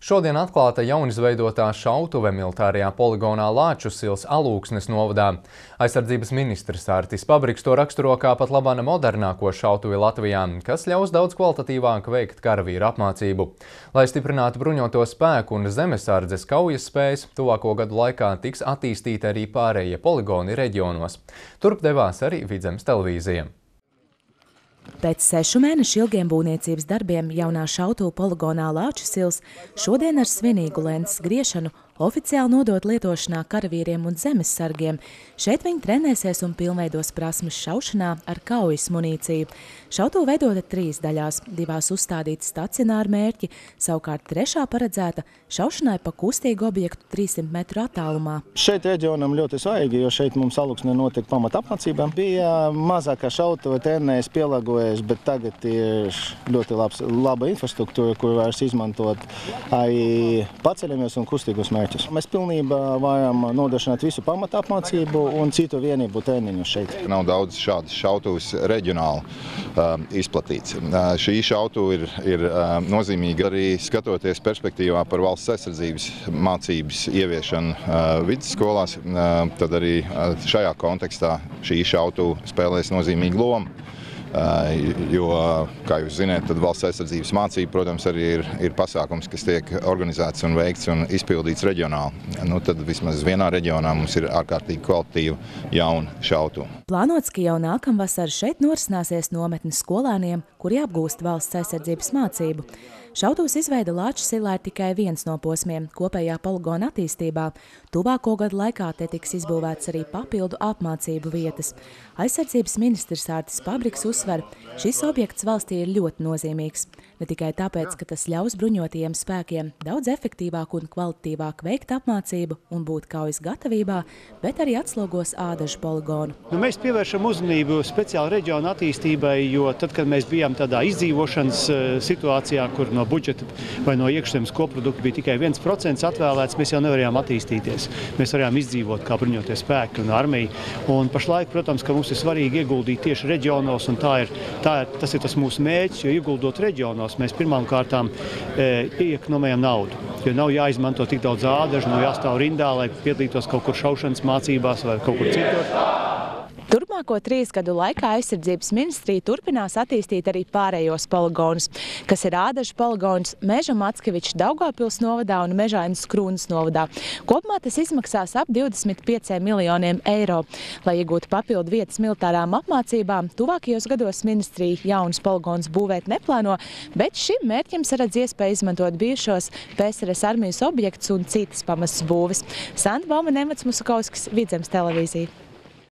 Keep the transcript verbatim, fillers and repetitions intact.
Šodien atklāta jaunizveidotā šautuve militārajā poligonā Lāču sils Alūksnes novadā. Aizsardzības ministrs Artis Pabriks to raksturo kā pat labāk modernāko šautuvi Latvijā, kas ļaus daudz kvalitatīvāk veikt karavīru apmācību. Lai stiprinātu bruņoto spēku un zemesardzes kaujas spējas, tuvāko gadu laikā tiks attīstīti arī pārējie poligoni reģionos. Turp devās arī Vidzemes televīzija. Pēc sešu mēnešu ilgiem būvniecības darbiem jaunā šautuve poligonā Lāču sils šodien ar svinīgu lences griešanu oficiāli nodot lietošanā karavīriem un zemessargiem. Šeit viņi trenēsies un pilnveidos prasmes šaušanā ar kaujas munīciju. Šautuve veidota trīs daļās, divās uzstādīti stacionāri mērķi, savukārt trešā paredzēta šaušanai pa kustīgu objektu trīssimt metru attālumā. Šeit reģionam ļoti svarīgi, jo šeit mums Alūksnē notiek pamata apmācība. Bija mazākā šautuve, trenējas, pielāgojas, bet tagad ir ļoti labs, laba infrastruktūra, kur vairs izmantot arī paceļamies un kustīgus mērķus. Mēs pilnībā varam nodrošināt visu pamata apmācību un citu vienību treniņu šeit. Nav daudz šādas šautuves reģionāli um, izplatīts. Uh, šī šautuve ir, ir um, nozīmīga arī skatoties perspektīvā par valsts aizsardzības mācības ieviešanu uh, vidusskolās. Uh, tad arī uh, šajā kontekstā šī šautuve spēlēs nozīmīgu lomu. Uh, jo, kā jūs zināt, tad valsts aizsardzības mācība, protams, arī ir, ir pasākums, kas tiek organizēts un veikts un izpildīts reģionāli. Nu, tad vismaz vienā reģionā mums ir ārkārtīgi kvalitatīva jauna šautuve. Plānots, ka jau nākamvasar šeit norisināsies nometnes skolēniem, kuri apgūst valsts aizsardzības mācību. Šautuves izveida Lāču silā ir tikai viens no posmiem kopējā poligona attīstībā. Tuvāko gadu laikā te tiks izbūvēts arī papildu apmācību vietas. Aizsardzības ministrs Artis Pabriks uzsver, šis objekts valstī ir ļoti nozīmīgs. Ne tikai tāpēc, ka tas ļaus bruņotajiem spēkiem daudz efektīvāk un kvalitatīvāk veikt apmācību un būt kaujas gatavībā, bet arī atslogos Ādažu poligonu. Nu, mēs pievēršam uzmanību speciāli reģionu attīstībai, jo tad, kad mēs bijām tādā izdzīvošanas situācijā, kur no budžeta vai no iekšzemes koprodukta bija tikai viens procents atvēlēts, mēs jau nevarējām attīstīties. Mēs varējām izdzīvot kā bruņotie spēki un armija. Un pašlaik, protams, ka mums ir svarīgi ieguldīt tieši reģionos, un tā ir, tā ir, tas ir tas mūsu mērķis, jo ieguldot reģionos, mēs pirmām kārtām e, iekonomējam naudu. Jo nav jāizmanto tik daudz ādažu, nav jāstāv rindā, lai piedalītos kaut kur šaušanas mācībās vai kaut kur citur. Turpmāko trīs gadu laikā aizsardzības ministrija turpinās attīstīt arī pārējos poligonus, kas ir Ādažu poligons, Meža Mackeviča Daugavpils novadā un Mežainas Krūnas novadā. Kopumā tas izmaksās ap divdesmit pieciem miljoniem eiro. Lai iegūtu papildu vietas militārām apmācībām, tuvākajos gados ministrija jaunas poligonus būvēt neplāno, bet šim mērķim saredz iespēju izmantot bijušos P S R S armijas objektus un citas pamats būves. Santa Baume, Nemets Musakauskis, Vidzemes televīzija.